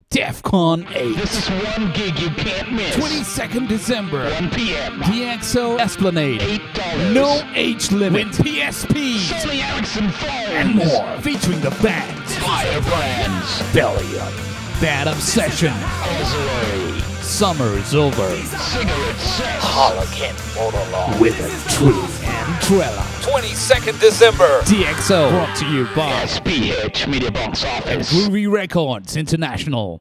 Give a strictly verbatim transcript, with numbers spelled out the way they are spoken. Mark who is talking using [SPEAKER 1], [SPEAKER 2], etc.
[SPEAKER 1] Deafcon eight.
[SPEAKER 2] This is one gig you can't miss.
[SPEAKER 1] twenty-second December.
[SPEAKER 2] one p m
[SPEAKER 1] D X O Esplanade.
[SPEAKER 2] eight dollars.
[SPEAKER 1] No age limit. WIN P S P.
[SPEAKER 2] Sony Ericsson phones.
[SPEAKER 1] And more. Featuring the bands.
[SPEAKER 2] Firebrands.
[SPEAKER 1] Bhelliom. Bad Obsession.
[SPEAKER 2] Ossuary.
[SPEAKER 1] Summer is Over.
[SPEAKER 2] Cigarette Sex.
[SPEAKER 3] Harlequin Monologue.
[SPEAKER 1] Withered Tree. And Trella.
[SPEAKER 3] twenty-second December.
[SPEAKER 1] D X O. Brought to you by
[SPEAKER 2] S P H Media Box
[SPEAKER 1] and
[SPEAKER 2] Office.
[SPEAKER 1] Groovy Records International.